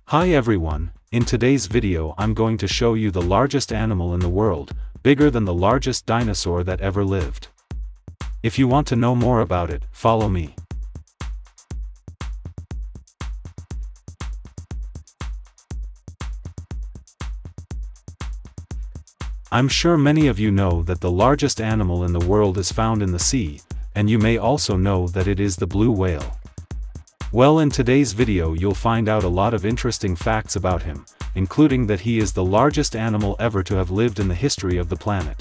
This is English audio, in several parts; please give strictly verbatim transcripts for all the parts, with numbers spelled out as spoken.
Hi everyone, in today's video I'm going to show you the largest animal in the world, bigger than the largest dinosaur that ever lived. If you want to know more about it, follow me. I'm sure many of you know that the largest animal in the world is found in the sea, and you may also know that it is the blue whale. Well, in today's video you'll find out a lot of interesting facts about him, including that he is the largest animal ever to have lived in the history of the planet.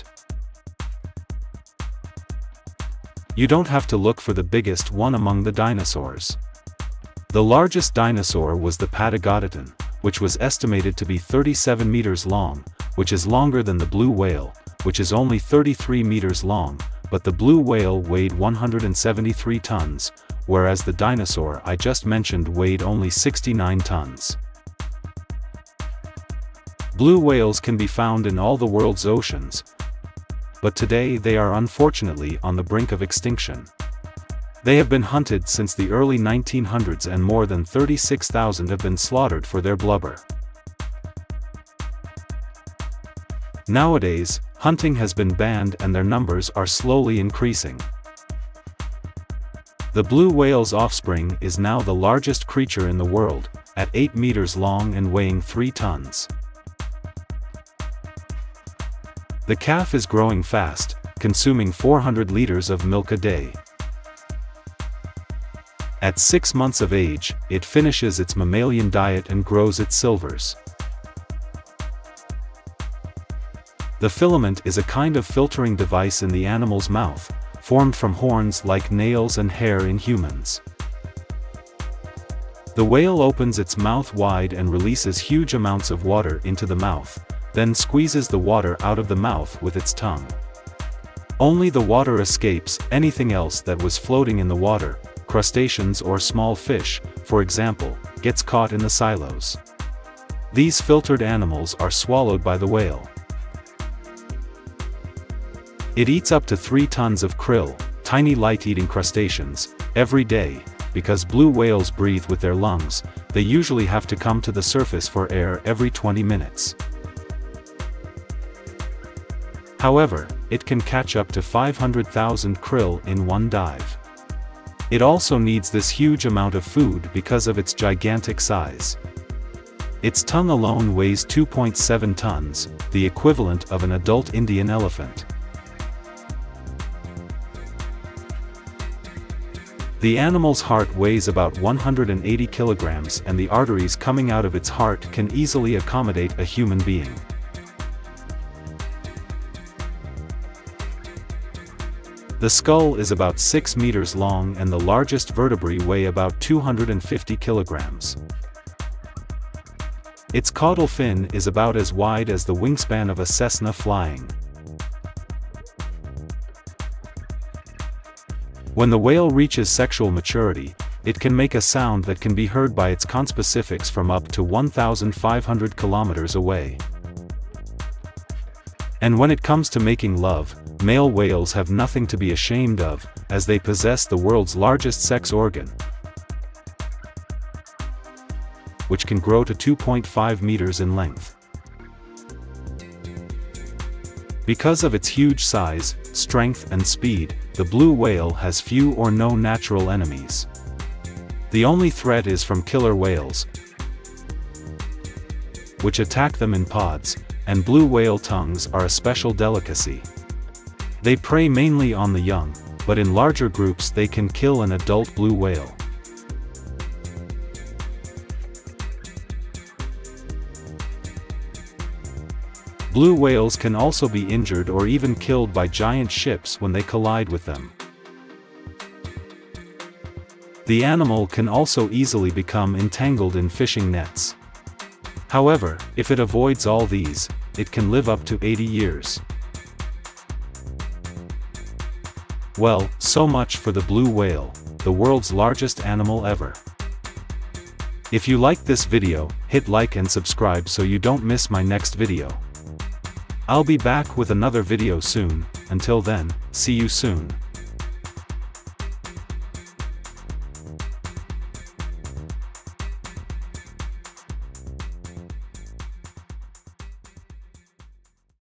You don't have to look for the biggest one among the dinosaurs. The largest dinosaur was the Patagodontan, which was estimated to be thirty-seven meters long, which is longer than the blue whale, which is only thirty-three meters long, but the blue whale weighed one hundred seventy-three tons, whereas the dinosaur I just mentioned weighed only sixty-nine tons. Blue whales can be found in all the world's oceans, but today they are unfortunately on the brink of extinction. They have been hunted since the early nineteen hundreds and more than thirty-six thousand have been slaughtered for their blubber. Nowadays, hunting has been banned and their numbers are slowly increasing. The blue whale's offspring is now the largest creature in the world, at eight meters long and weighing three tons. The calf is growing fast, consuming four hundred liters of milk a day. At six months of age, it finishes its mammalian diet and grows its silvers. The filament is a kind of filtering device in the animal's mouth, formed from horns like nails and hair in humans. The whale opens its mouth wide and releases huge amounts of water into the mouth, then squeezes the water out of the mouth with its tongue. Only the water escapes. Anything else that was floating in the water, crustaceans or small fish, for example, gets caught in the silos. These filtered animals are swallowed by the whale. It eats up to three tons of krill, tiny light-eating crustaceans, every day. Because blue whales breathe with their lungs, they usually have to come to the surface for air every twenty minutes. However, it can catch up to five hundred thousand krill in one dive. It also needs this huge amount of food because of its gigantic size. Its tongue alone weighs two point seven tons, the equivalent of an adult Indian elephant. The animal's heart weighs about one hundred eighty kilograms and the arteries coming out of its heart can easily accommodate a human being. The skull is about six meters long and the largest vertebrae weigh about two hundred fifty kilograms. Its caudal fin is about as wide as the wingspan of a Cessna flying. When the whale reaches sexual maturity, it can make a sound that can be heard by its conspecifics from up to one thousand five hundred kilometers away. And when it comes to making love, male whales have nothing to be ashamed of, as they possess the world's largest sex organ, which can grow to two point five meters in length. Because of its huge size, strength and speed, the blue whale has few or no natural enemies. The only threat is from killer whales, which attack them in pods, and blue whale tongues are a special delicacy. They prey mainly on the young, but in larger groups they can kill an adult blue whale. Blue whales can also be injured or even killed by giant ships when they collide with them. The animal can also easily become entangled in fishing nets. However, if it avoids all these, it can live up to eighty years. Well, so much for the blue whale, the world's largest animal ever. If you liked this video, hit like and subscribe so you don't miss my next video. I'll be back with another video soon. Until then, see you soon.